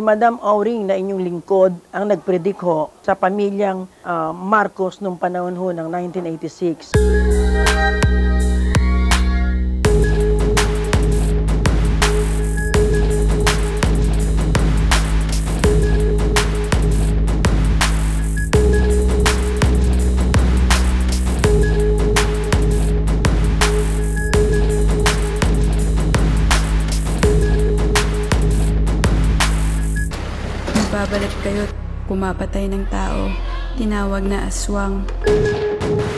Madam Auring na inyong lingkod ang nagpredict ho sa pamilyang Marcos nung panahon ho ng 1986. Babalik kayo't pumapatay ng tao, tinawag na aswang.